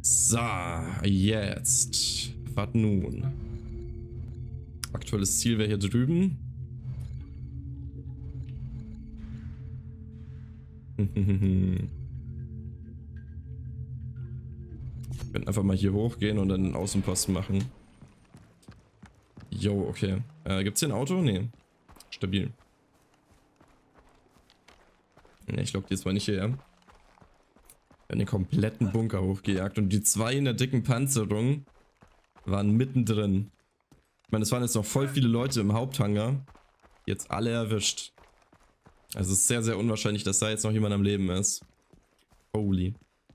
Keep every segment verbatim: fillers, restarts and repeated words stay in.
So, jetzt. Was nun? Aktuelles Ziel wäre hier drüben. Wir können einfach mal hier hochgehen und dann einen Außenposten machen. Jo, okay. Äh, gibt's hier ein Auto? Nee. Stabil. Ne, ich glaube, die ist mal nicht hierher. Wir haben den kompletten Bunker hochgejagt und die zwei in der dicken Panzerung waren mittendrin. Ich meine, es waren jetzt noch voll viele Leute im Haupthangar. Jetzt alle erwischt. Also es ist sehr, sehr unwahrscheinlich, dass da jetzt noch jemand am Leben ist. Holy.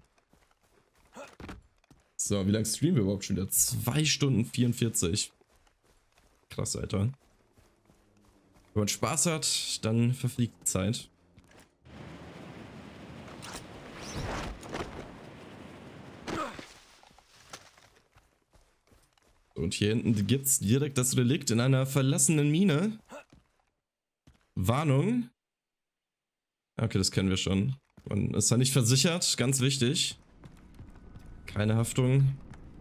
So, wie lange streamen wir überhaupt schon wieder? zwei Stunden vierundvierzig. Krass, Alter. Wenn man Spaß hat, dann verfliegt die Zeit. Und hier hinten gibt es direkt das Relikt in einer verlassenen Mine. Warnung. Okay, das kennen wir schon. Man ist da nicht versichert, ganz wichtig. Keine Haftung.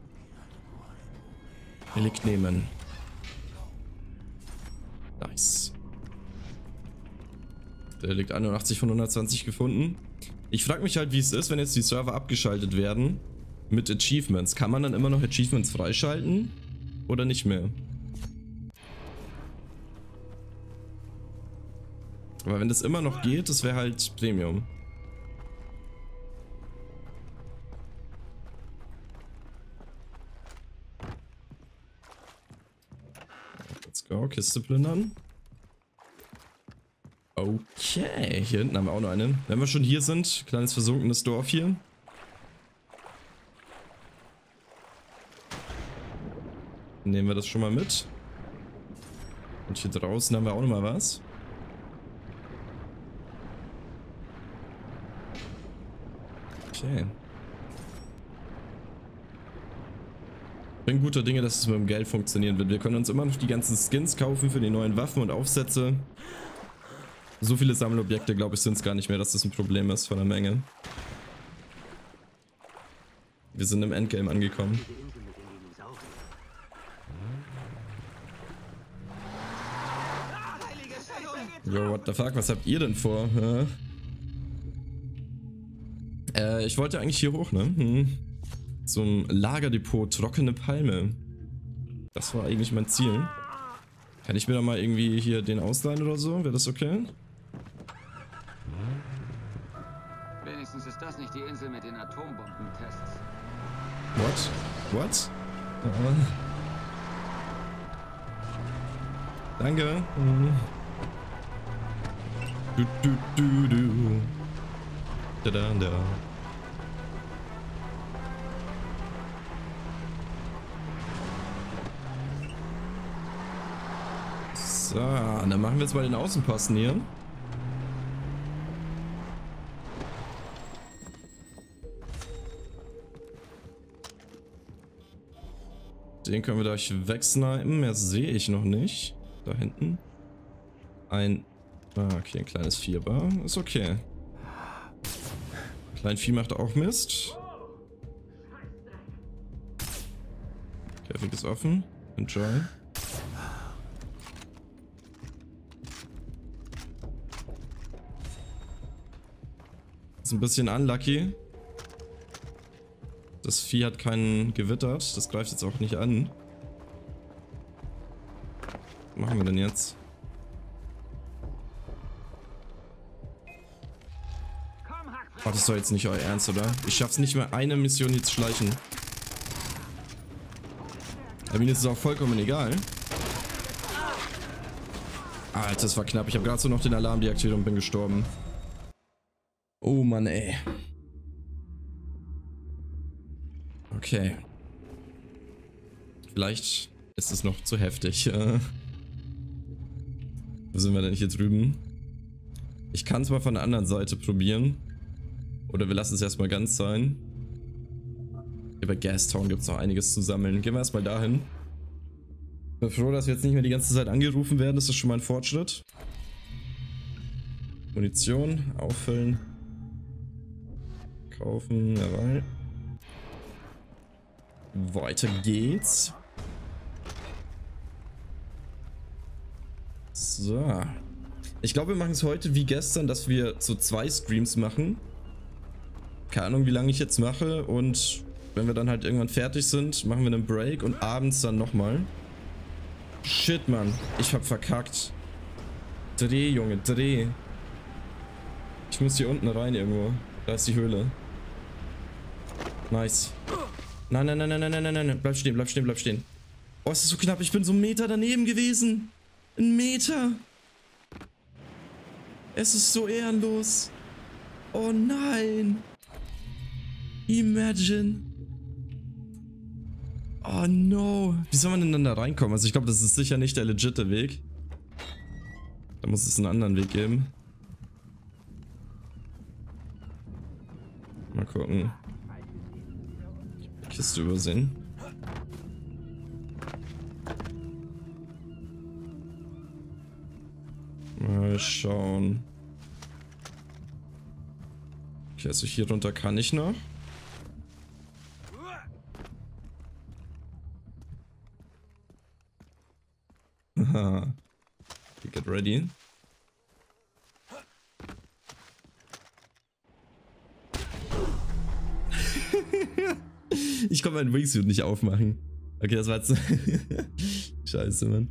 Relikt nehmen. Nice. Der Relikt einundachtzig von hundertzwanzig gefunden. Ich frage mich halt, wie es ist, wenn jetzt die Server abgeschaltet werden. Mit Achievements. Kann man dann immer noch Achievements freischalten? Oder nicht mehr? Aber wenn das immer noch geht, das wäre halt Premium. Let's go, Kiste plündern. Okay, hier hinten haben wir auch noch eine. Wenn wir schon hier sind, kleines versunkenes Dorf hier. Nehmen wir das schon mal mit. Und hier draußen haben wir auch noch mal was. Okay. Ich bin guter Dinge, dass es mit dem Geld funktionieren wird. Wir können uns immer noch die ganzen Skins kaufen für die neuen Waffen und Aufsätze. So viele Sammelobjekte, glaube ich, sind es gar nicht mehr, dass das ein Problem ist von der Menge. Wir sind im Endgame angekommen. Yo, what the fuck, was habt ihr denn vor? Ja. Äh, ich wollte eigentlich hier hoch, ne? Hm. Zum Lagerdepot trockene Palme. Das war eigentlich mein Ziel. Kann ich mir da mal irgendwie hier den ausleihen oder so? Wäre das okay? Wenigstens ist das nicht die Insel mit den Atombombentests. What? What? Uh-uh. Danke. Mhm. Du, du, du, du. Da, da, da. So, dann machen wir jetzt mal den Außenposten hier. Den können wir gleich wegsnipen. Mehr sehe ich noch nicht. Da hinten. Ein... Ah, okay, ein kleines Vierbar. Ist okay. Kleinvieh macht auch Mist. Käfig ist offen. Enjoy. Ist ein bisschen unlucky. Das Vieh hat keinen gewittert. Das greift jetzt auch nicht an. Was machen wir denn jetzt? Oh, das ist doch jetzt nicht euer Ernst, oder? Ich schaff's nicht mehr, eine Mission jetzt schleichen. Aber mir ist es auch vollkommen egal. Alter, das war knapp. Ich habe gerade so noch den Alarm deaktiviert und bin gestorben. Oh Mann, ey. Okay. Vielleicht ist es noch zu heftig. Wo sind wir denn hier drüben? Ich kann es mal von der anderen Seite probieren. Oder wir lassen es erstmal ganz sein. Hier bei Gastown gibt es noch einiges zu sammeln. Gehen wir erstmal dahin. Bin froh, dass wir jetzt nicht mehr die ganze Zeit angerufen werden. Das ist schon mal ein Fortschritt. Munition, auffüllen. Kaufen, jawohl. Weiter geht's. So. Ich glaube, wir machen es heute wie gestern, dass wir so zwei Streams machen. Keine Ahnung, wie lange ich jetzt mache. Und wenn wir dann halt irgendwann fertig sind, machen wir einen Break und abends dann nochmal. Shit, Mann. Ich hab verkackt. Dreh, Junge, dreh. Ich muss hier unten rein irgendwo. Da ist die Höhle. Nice. Nein, nein, nein, nein, nein, nein, nein, nein. Bleib stehen, bleib stehen, bleib stehen. Oh, es ist so knapp. Ich bin so einen Meter daneben gewesen. Ein Meter. Es ist so ehrenlos. Oh nein. Imagine. Oh no. Wie soll man denn dann da reinkommen? Also ich glaube, das ist sicher nicht der legitime Weg. Da muss es einen anderen Weg geben. Mal gucken. Kiste übersehen. Mal schauen. Okay, also hier runter kann ich noch. Haha. Okay, get ready. Ich konnte meinen Wingsuit nicht aufmachen. Okay, das war jetzt... Scheiße, Mann.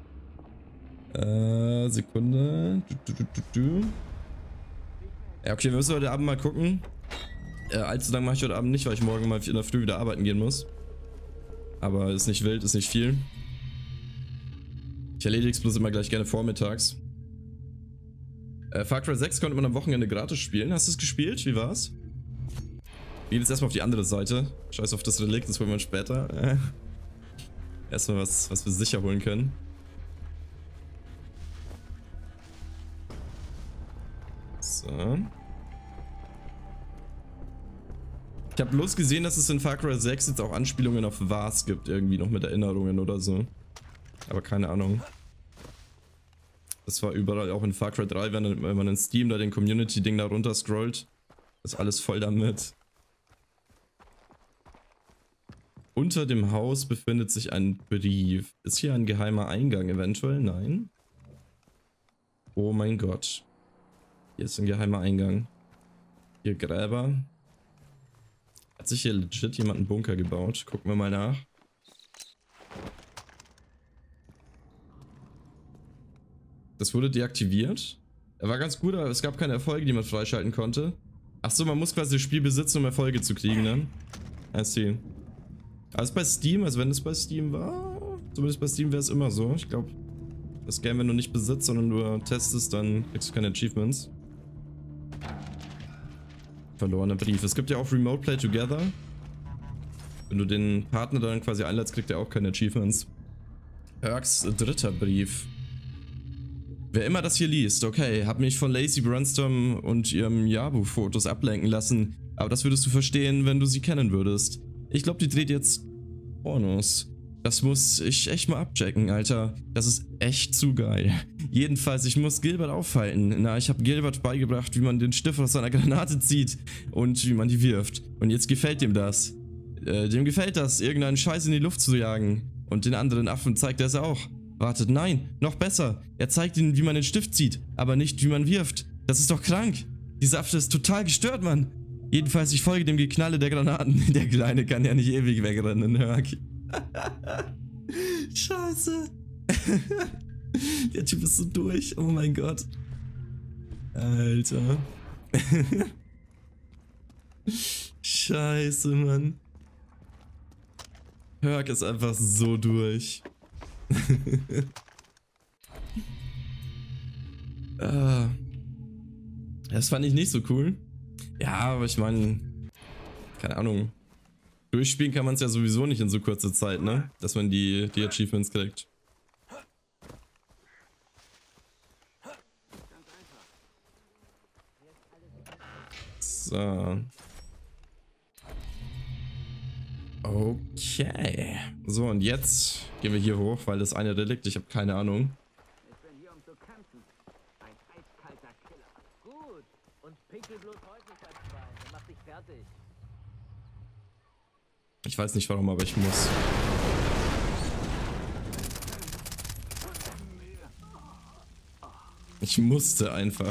Äh, Sekunde. Du, du, du, du. Ja, okay, wir müssen heute Abend mal gucken. Äh, allzu lang mache ich heute Abend nicht, weil ich morgen mal in der Früh wieder arbeiten gehen muss. Aber ist nicht wild, ist nicht viel. Ich erledige es bloß immer gleich gerne vormittags. Äh, Far Cry sechs konnte man am Wochenende gratis spielen. Hast du es gespielt? Wie war's? Wir gehen jetzt erstmal auf die andere Seite. Scheiß auf das Relikt, das holen wir später. Äh. Erstmal was, was wir sicher holen können. So. Ich habe bloß gesehen, dass es in Far Cry sechs jetzt auch Anspielungen auf Vars gibt. Irgendwie noch mit Erinnerungen oder so. Aber keine Ahnung. Das war überall, auch in Far Cry drei, wenn man in Steam da den Community-Ding da runter scrollt. Ist alles voll damit. Unter dem Haus befindet sich ein Brief. Ist hier ein geheimer Eingang eventuell? Nein. Oh mein Gott. Hier ist ein geheimer Eingang. Hier Gräber. Hat sich hier legit jemand einen Bunker gebaut? Gucken wir mal nach. Das wurde deaktiviert. Er war ganz gut, aber es gab keine Erfolge, die man freischalten konnte. Achso, man muss quasi das Spiel besitzen, um Erfolge zu kriegen, ne? I see. Alles bei Steam, also wenn es bei Steam war, zumindest bei Steam wäre es immer so. Ich glaube, das Game, wenn du nicht besitzt, sondern nur testest, dann kriegst du keine Achievements. Verlorener Brief. Es gibt ja auch Remote Play Together. Wenn du den Partner dann quasi einlädst, kriegt er auch keine Achievements. Herks dritter Brief. Wer immer das hier liest, okay, hab mich von Lacey Brunstorm und ihrem Yabu-Fotos ablenken lassen, aber das würdest du verstehen, wenn du sie kennen würdest. Ich glaube, die dreht jetzt Pornos. Das muss ich echt mal abchecken, Alter. Das ist echt zu geil. Jedenfalls, ich muss Gilbert aufhalten. Na, ich habe Gilbert beigebracht, wie man den Stift aus seiner Granate zieht und wie man die wirft. Und jetzt gefällt dem das. Äh, dem gefällt das, irgendeinen Scheiß in die Luft zu jagen. Und den anderen Affen zeigt er es auch. Wartet, nein, noch besser. Er zeigt ihnen, wie man den Stift zieht, aber nicht, wie man wirft. Das ist doch krank. Dieser Affe ist total gestört, Mann. Jedenfalls, ich folge dem Geknalle der Granaten. Der Kleine kann ja nicht ewig wegrennen, Herk. Scheiße. Der Typ ist so durch. Oh mein Gott. Alter. Scheiße, Mann. Herk ist einfach so durch. ah. Das fand ich nicht so cool. Ja, aber ich meine, keine Ahnung. Durchspielen kann man es ja sowieso nicht in so kurzer Zeit, ne? Dass man die, die Achievements kriegt. So. Okay. So, und jetzt gehen wir hier hoch, weil das eine Relikt, ich habe keine Ahnung. Ich bin hier, um zu kämpfen. Ein eiskalter Killer. Gut. Und pinkel bloß häufig als Schwein. Der macht dich fertig. Ich weiß nicht warum, aber ich muss. Ich musste einfach.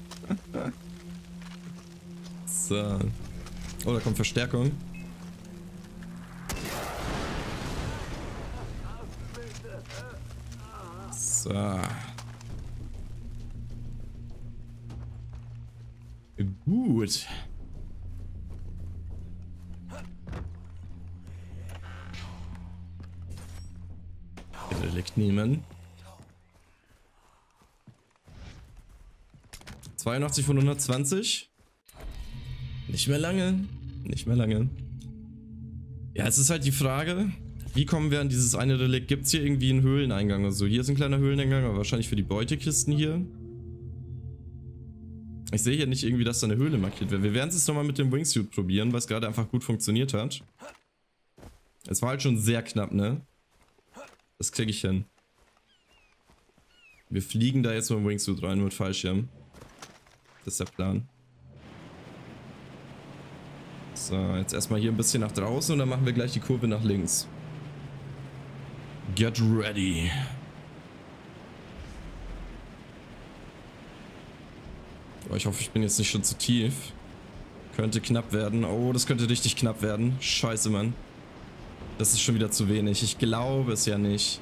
So. Oh, da kommt Verstärkung. So. Gut. Relikt nehmen. zweiundachtzig von hundertzwanzig. Nicht mehr lange. Nicht mehr lange. Ja, es ist halt die Frage, wie kommen wir an dieses eine Relikt? Gibt es hier irgendwie einen Höhleneingang oder so? Hier ist ein kleiner Höhleneingang, aber wahrscheinlich für die Beutekisten hier. Ich sehe hier nicht irgendwie, dass da eine Höhle markiert wird. Wir werden es jetzt nochmal mit dem Wingsuit probieren, weil es gerade einfach gut funktioniert hat. Es war halt schon sehr knapp, ne? Das kriege ich hin. Wir fliegen da jetzt mit dem Wingsuit rein mit Fallschirm. Das ist der Plan. So, jetzt erstmal hier ein bisschen nach draußen und dann machen wir gleich die Kurve nach links. Get ready. Oh, ich hoffe, ich bin jetzt nicht schon zu tief. Könnte knapp werden. Oh, das könnte richtig knapp werden. Scheiße, Mann. Das ist schon wieder zu wenig. Ich glaube es ja nicht.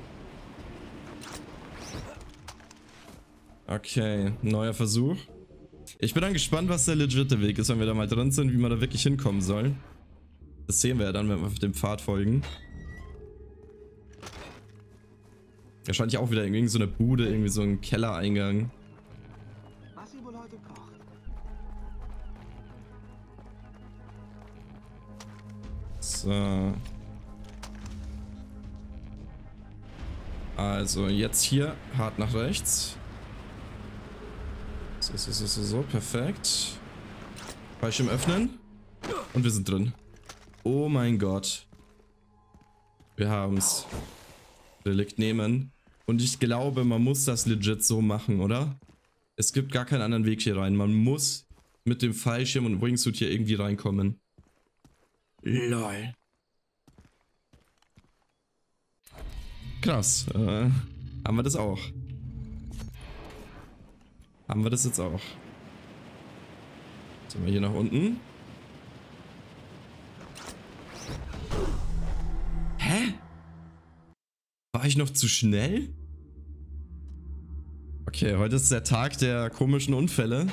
Okay, neuer Versuch. Ich bin dann gespannt, was der legitime Weg ist, wenn wir da mal drin sind, wie man da wirklich hinkommen soll. Das sehen wir ja dann, wenn wir auf dem Pfad folgen. Wahrscheinlich auch wieder irgendwie so eine Bude, irgendwie so ein Kellereingang. Was sie wohl heute kocht. So. Also jetzt hier hart nach rechts. So, so, so, so, so, perfekt. Fallschirm öffnen. Und wir sind drin. Oh mein Gott. Wir haben's. Relikt nehmen. Und ich glaube, man muss das legit so machen, oder? Es gibt gar keinen anderen Weg hier rein. Man muss mit dem Fallschirm und Wingsuit hier irgendwie reinkommen. Lol. Krass. Äh, haben wir das auch. Haben wir das jetzt auch. Sind wir hier nach unten? Hä? War ich noch zu schnell? Okay, heute ist der Tag der komischen Unfälle.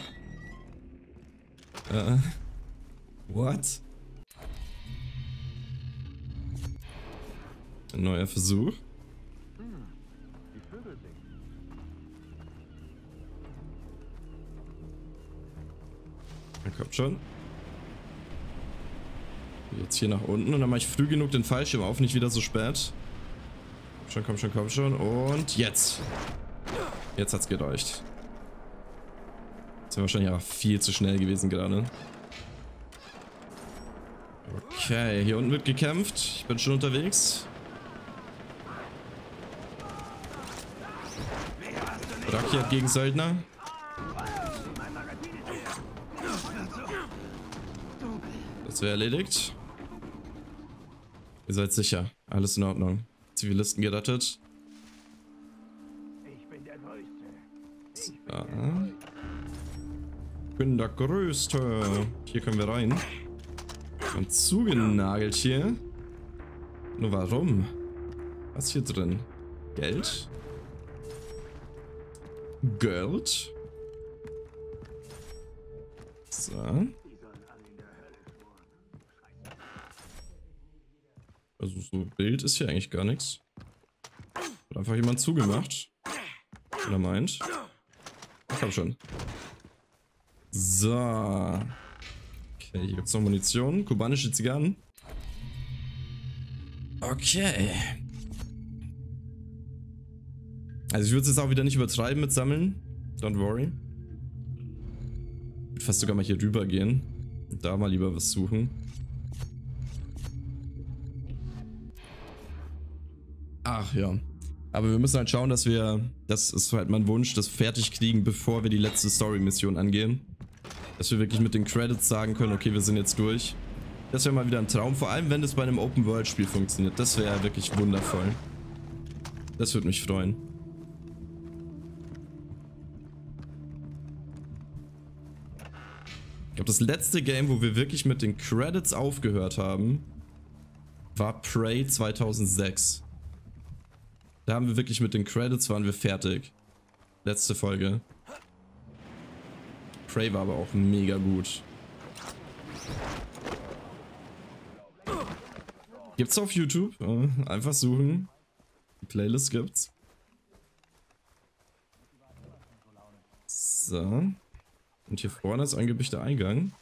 Äh. What? Ein neuer Versuch. Er kommt schon. Jetzt hier nach unten und dann mache ich früh genug den Fallschirm auf, nicht wieder so spät. Komm schon, komm schon, komm schon. Und jetzt. Jetzt hat's gereicht. Das wäre wahrscheinlich auch viel zu schnell gewesen gerade. Okay, hier unten wird gekämpft. Ich bin schon unterwegs. Rakiat gegen Söldner. Das wäre erledigt. Ihr seid sicher. Alles in Ordnung. Zivilisten gerettet. Ich bin der Größte. So. Ich bin der Größte. Hier können wir rein. Und zugenagelt hier. Nur warum? Was ist hier drin? Geld? Geld? So. Also so Bild ist hier eigentlich gar nichts. Hat einfach jemand zugemacht. Oder meint. Ach, komm schon. So. Okay, hier gibt es noch Munition. Kubanische Zigarren. Okay. Also ich würde es jetzt auch wieder nicht übertreiben mit Sammeln. Don't worry. Ich würde fast sogar mal hier rüber gehen. Und da mal lieber was suchen. Ach ja. Aber wir müssen halt schauen, dass wir, das ist halt mein Wunsch, das fertig kriegen, bevor wir die letzte Story-Mission angehen. Dass wir wirklich mit den Credits sagen können, okay, wir sind jetzt durch. Das wäre mal wieder ein Traum, vor allem wenn es bei einem Open-World-Spiel funktioniert. Das wäre wirklich wundervoll. Das würde mich freuen. Ich glaube, das letzte Game, wo wir wirklich mit den Credits aufgehört haben, war Prey zweitausendsechs. Da haben wir wirklich mit den Credits waren wir fertig. Letzte Folge. Prey war aber auch mega gut. Gibt's auf YouTube? Einfach suchen. Die Playlist gibt's. So. Und hier vorne ist angeblich der Eingang.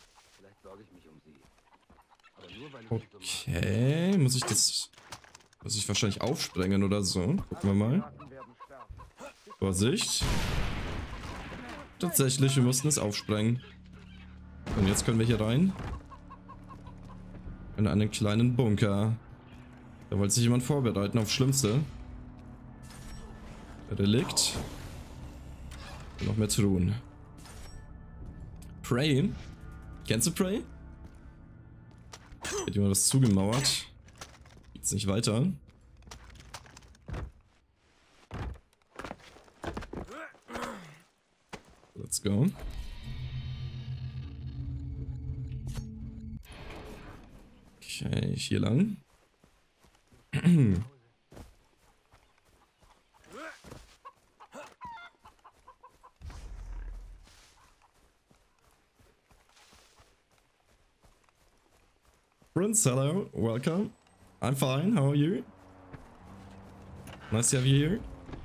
Okay, muss ich das... Muss ich wahrscheinlich aufsprengen oder so. Gucken wir mal. Vorsicht. Tatsächlich, wir mussten es aufsprengen. Und jetzt können wir hier rein. In einen kleinen Bunker. Da wollte sich jemand vorbereiten aufs Schlimmste. Relikt. Und noch mehr Truhen. Prey. Kennst du Prey? Hat jemand was zugemauert? Geht's nicht weiter? Let's go. Okay, hier lang. Prince, hello, welcome. I'm fine, how are you? Nice to have you here.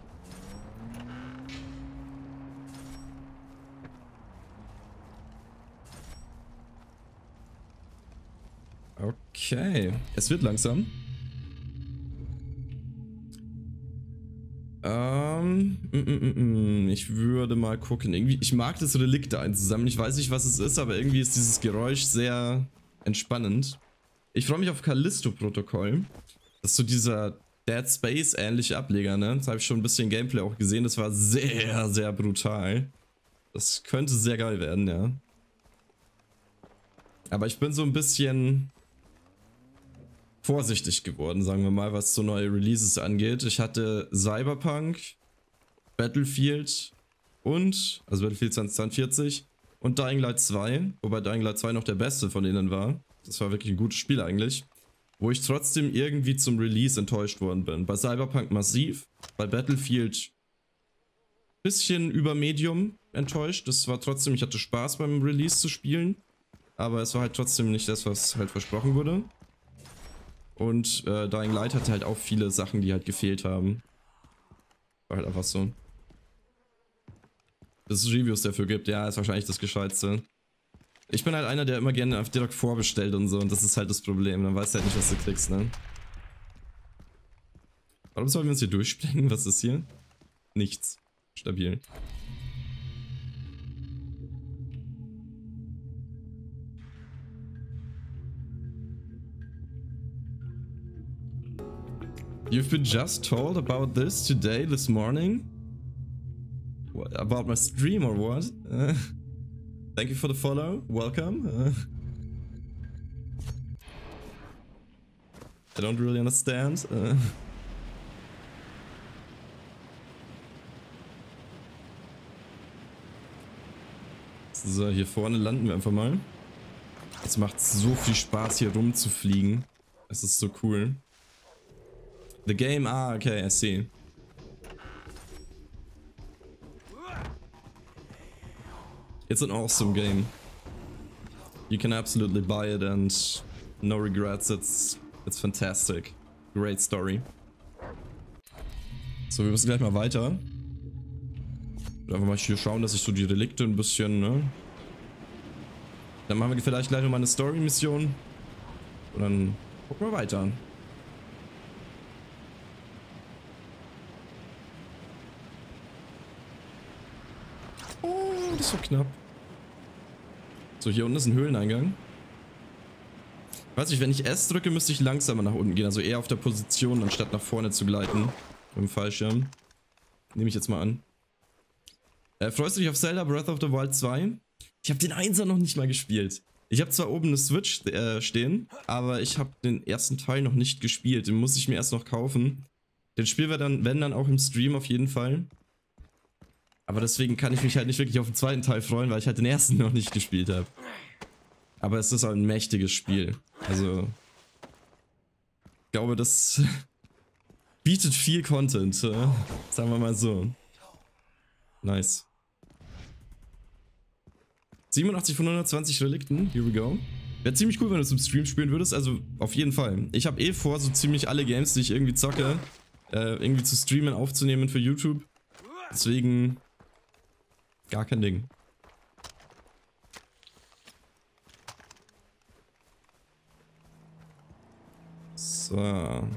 Okay, es wird langsam. Ähm, mm, mm, mm, ich würde mal gucken. Irgendwie, ich mag das Relikt einzusammeln. Ich weiß nicht, was es ist, aber irgendwie ist dieses Geräusch sehr entspannend. Ich freue mich auf Callisto-Protokoll. Das ist so dieser Dead Space-ähnliche Ableger, ne? Das habe ich schon ein bisschen Gameplay auch gesehen. Das war sehr, sehr brutal. Das könnte sehr geil werden, ja. Aber ich bin so ein bisschen vorsichtig geworden, sagen wir mal, was so neue Releases angeht. Ich hatte Cyberpunk, Battlefield und, also Battlefield zweitausendzweiundvierzig und Dying Light zwei, wobei Dying Light zwei noch der beste von denen war. Das war wirklich ein gutes Spiel eigentlich. Wo ich trotzdem irgendwie zum Release enttäuscht worden bin. Bei Cyberpunk massiv, bei Battlefield bisschen über Medium enttäuscht. Das war trotzdem, ich hatte Spaß beim Release zu spielen. Aber es war halt trotzdem nicht das, was halt versprochen wurde. Und äh, Dying Light hatte halt auch viele Sachen, die halt gefehlt haben. War halt einfach so. Dass es Reviews dafür gibt, ja, ist wahrscheinlich das Gescheitste. Ich bin halt einer, der immer gerne auf direkt vorbestellt und so, und das ist halt das Problem. Dann weißt du halt nicht, was du kriegst, ne? Warum sollen wir uns hier durchspringen? Was ist hier? Nichts. Stabil. You've been just told about this today, this morning? What, about my stream or what? Uh, thank you for the follow. Welcome. Uh, I don't really understand. Uh, so, hier vorne landen wir einfach mal. Es macht so viel Spaß, hier rumzufliegen. Es ist so cool. The game, ah, okay, I see. It's an awesome game. You can absolutely buy it and no regrets, it's, it's fantastic. Great story. So, wir müssen gleich mal weiter. Einfach mal hier schauen, dass ich so die Relikte ein bisschen, ne? Dann machen wir vielleicht gleich nochmal eine Story-Mission. Und dann gucken wir weiter. Das war knapp. So, hier unten ist ein Höhleneingang. Weiß nicht, wenn ich S drücke, müsste ich langsamer nach unten gehen. Also eher auf der Position, anstatt nach vorne zu gleiten. Mit dem Fallschirm. Nehme ich jetzt mal an. Äh, freust du dich auf Zelda Breath of the Wild zwei? Ich habe den Einser noch nicht mal gespielt. Ich Ich habe zwar oben eine Switch äh, stehen, aber ich habe den ersten Teil noch nicht gespielt. Den muss ich mir erst noch kaufen. Den Spiel wir dann, wenn dann auch im Stream auf jeden Fall. Aber deswegen kann ich mich halt nicht wirklich auf den zweiten Teil freuen, weil ich halt den ersten noch nicht gespielt habe. Aber es ist auch ein mächtiges Spiel. Also, ich glaube, das bietet viel Content. Äh, sagen wir mal so. Nice. siebenundachtzig von hundertzwanzig Relikten. Here we go. Wäre ziemlich cool, wenn du es im Stream spielen würdest. Also, auf jeden Fall. Ich habe eh vor, so ziemlich alle Games, die ich irgendwie zocke, äh, irgendwie zu streamen, aufzunehmen für YouTube. Deswegen gar kein Ding. So.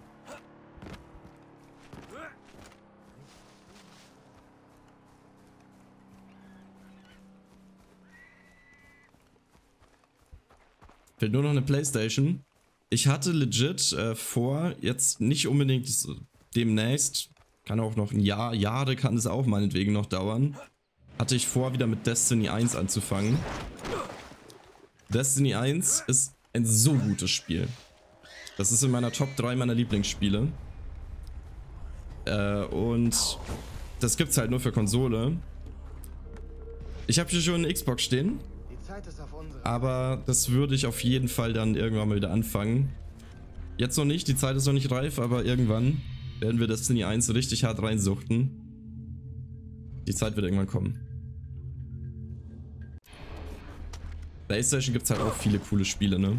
Fehlt nur noch eine PlayStation. Ich hatte legit äh, vor, jetzt nicht unbedingt demnächst, kann auch noch ein Jahr, Jahre kann es auch meinetwegen noch dauern, hatte ich vor, wieder mit Destiny eins anzufangen. Destiny eins ist ein so gutes Spiel. Das ist in meiner Top drei meiner Lieblingsspiele. Äh, und das gibt's halt nur für Konsole. Ich habe hier schon eine Xbox stehen. Aber das würde ich auf jeden Fall dann irgendwann mal wieder anfangen. Jetzt noch nicht, die Zeit ist noch nicht reif, aber irgendwann werden wir Destiny eins richtig hart reinsuchten. Die Zeit wird irgendwann kommen. PlayStation gibt es halt auch viele coole Spiele, ne?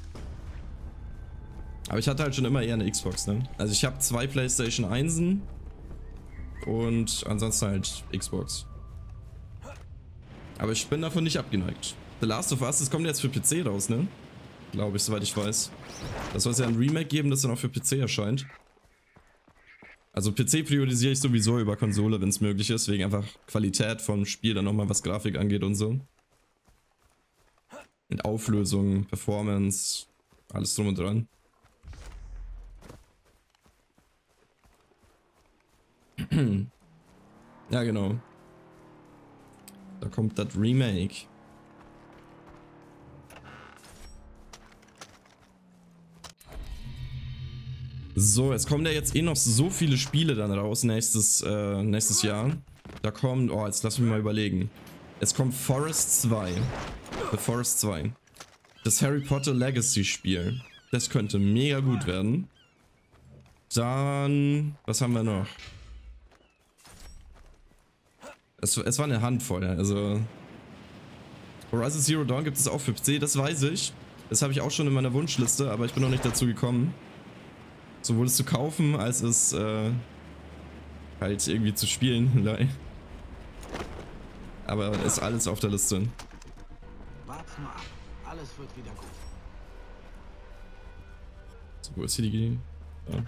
Aber ich hatte halt schon immer eher eine Xbox, ne? Also ich habe zwei PlayStation einsen und ansonsten halt Xbox. Aber ich bin davon nicht abgeneigt. The Last of Us, das kommt jetzt für P C raus, ne? Glaube ich, soweit ich weiß. Das soll es ja ein Remake geben, das dann auch für P C erscheint. Also P C priorisiere ich sowieso über Konsole, wenn es möglich ist, wegen einfach Qualität vom Spiel, dann nochmal was Grafik angeht und so. Und Auflösung, Performance, alles drum und dran. Ja, genau. Da kommt das Remake. So, es kommen ja jetzt eh noch so viele Spiele dann raus nächstes, äh, nächstes Jahr. Da kommen, oh, jetzt lass mich mal überlegen. Es kommt Forest zwei. The Forest zwei. Das Harry Potter Legacy Spiel. Das könnte mega gut werden. Dann, was haben wir noch? Es, es war eine Handvoll, also Horizon Zero Dawn gibt es auch für P C, das weiß ich. Das habe ich auch schon in meiner Wunschliste, aber ich bin noch nicht dazu gekommen. Sowohl es zu kaufen, als es äh, halt irgendwie zu spielen. Aber ist alles auf der Liste. Wart's mal ab. Alles wird wieder gut. So, wo ist hier die... Ja.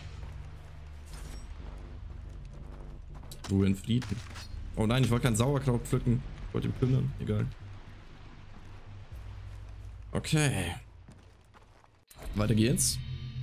Ruhe in Frieden. Oh nein, ich wollte kein Sauerkraut pflücken. Ich wollte ihn plündern. Egal. Okay. Weiter geht's.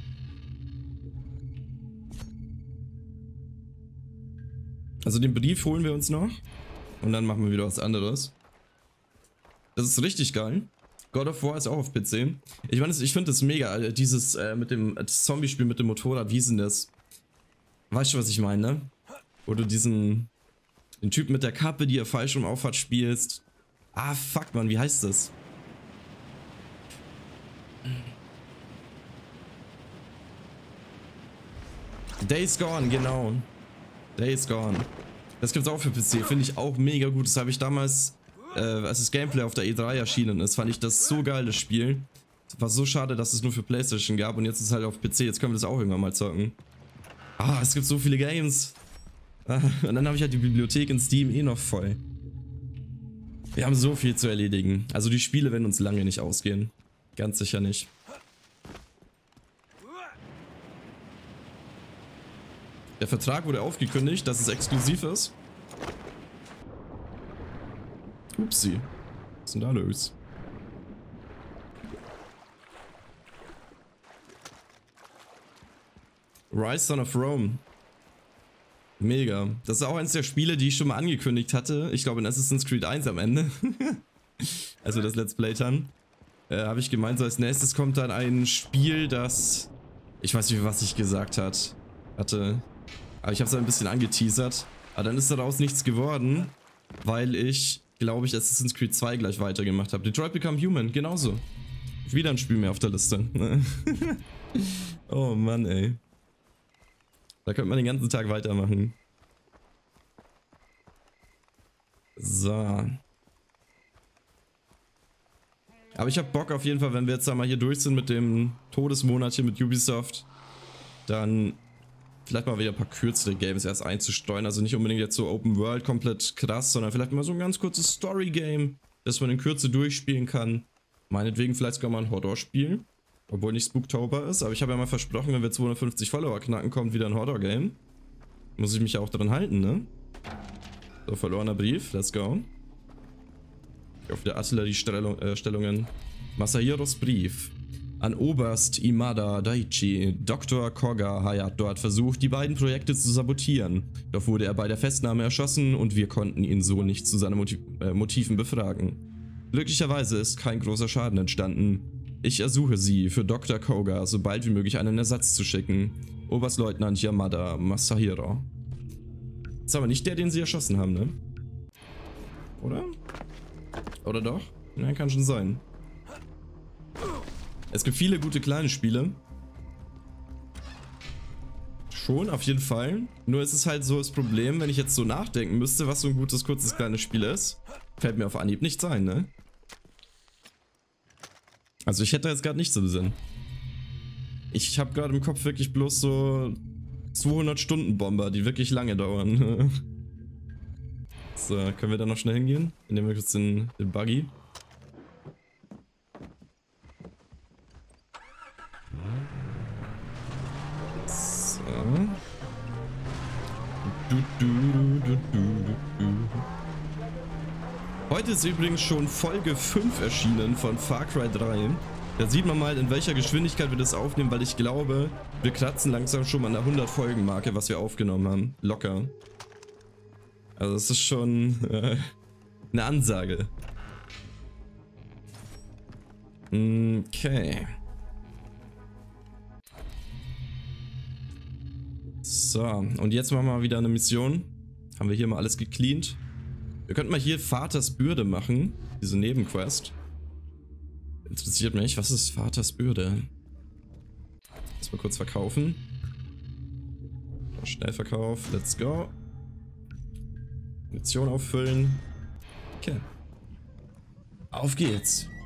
Also den Brief holen wir uns noch. Und dann machen wir wieder was anderes. Das ist richtig geil. God of War ist auch auf P C. Ich meine, ich finde das mega. Dieses äh, mit dem das Zombie-Spiel mit dem Motorrad. Wie ist denn das? Weißt du, was ich meine, ne? Wo du diesen... Den Typ mit der Kappe, die er falsch rum aufhat, spielst. Ah, fuck, man, wie heißt das? Days Gone, genau. Days Gone. Das gibt's auch für P C, finde ich auch mega gut. Das habe ich damals, äh, als das Gameplay auf der E drei erschienen ist, fand ich das so geil, das Spiel. War so schade, dass es nur für PlayStation gab und jetzt ist es halt auf P C. Jetzt können wir das auch irgendwann mal zocken. Ah, es gibt so viele Games. Und dann habe ich halt die Bibliothek in Steam eh noch voll. Wir haben so viel zu erledigen. Also die Spiele werden uns lange nicht ausgehen. Ganz sicher nicht. Der Vertrag wurde aufgekündigt, dass es exklusiv ist. Upsi. Was ist denn da los? Rise Son of Rome. Mega. Das ist auch eines der Spiele, die ich schon mal angekündigt hatte. Ich glaube in Assassin's Creed eins am Ende. als wir das Let's Played haben, äh, habe ich gemeint, so als nächstes kommt dann ein Spiel, das, ich weiß nicht, was ich gesagt hat, hatte, aber ich habe es ein bisschen angeteasert, aber dann ist daraus nichts geworden, weil ich, glaube ich, Assassin's Creed zwei gleich weitergemacht habe. Detroit Become Human, genauso. Wieder ein Spiel mehr auf der Liste. Oh Mann, ey. Da könnte man den ganzen Tag weitermachen. So. Aber ich habe Bock auf jeden Fall, wenn wir jetzt einmal hier durch sind mit dem Todesmonat hier mit Ubisoft, dann vielleicht mal wieder ein paar kürzere Games erst einzusteuern. Also nicht unbedingt jetzt so Open World komplett krass, sondern vielleicht mal so ein ganz kurzes Story-Game, das man in Kürze durchspielen kann. Meinetwegen vielleicht sogar mal ein Horror-Spiel. Obwohl nicht Spooktober ist, aber ich habe ja mal versprochen, wenn wir zweihundertfünfzig Follower knacken, kommt wieder ein Horror-Game. Muss ich mich ja auch dran halten, ne? So, verlorener Brief, let's go. Auf der Artilleriestellungen. Äh, Masahiros Brief. An Oberst Imada Daichi. Doktor Koga hat dort versucht, die beiden Projekte zu sabotieren. Doch wurde er bei der Festnahme erschossen und wir konnten ihn so nicht zu seinen Motiv äh, Motiven befragen. Glücklicherweise ist kein großer Schaden entstanden. Ich ersuche Sie, für Doktor Koga so bald wie möglich einen Ersatz zu schicken. Oberstleutnant Yamada Masahiro. Ist aber nicht der, den Sie erschossen haben, ne? Oder? Oder doch? Ja, kann schon sein. Es gibt viele gute kleine Spiele. Schon, auf jeden Fall. Nur ist es halt so das Problem, wenn ich jetzt so nachdenken müsste, was so ein gutes, kurzes, kleines Spiel ist. Fällt mir auf Anhieb nichts ein, ne? Also ich hätte jetzt gerade nichts im Sinn. Ich habe gerade im Kopf wirklich bloß so zweihundert Stunden Bomber, die wirklich lange dauern. So, können wir da noch schnell hingehen? Dann nehmen wir kurz den, den Buggy. So. Du, du, du, du, du, du. Heute ist übrigens schon Folge fünf erschienen von Far Cry drei. Da sieht man mal, in welcher Geschwindigkeit wir das aufnehmen, weil ich glaube, wir kratzen langsam schon mal an der hundert Folgen Marke, was wir aufgenommen haben. Locker. Also das ist schon äh, eine Ansage. Okay. So, und jetzt machen wir mal wieder eine Mission. Haben wir hier mal alles gecleant. Wir könnten mal hier Vaters Bürde machen, diese Nebenquest. Interessiert mich, was ist Vaters Bürde? Lass mal kurz verkaufen. Schnellverkauf, let's go. Munition auffüllen. Okay. Auf geht's.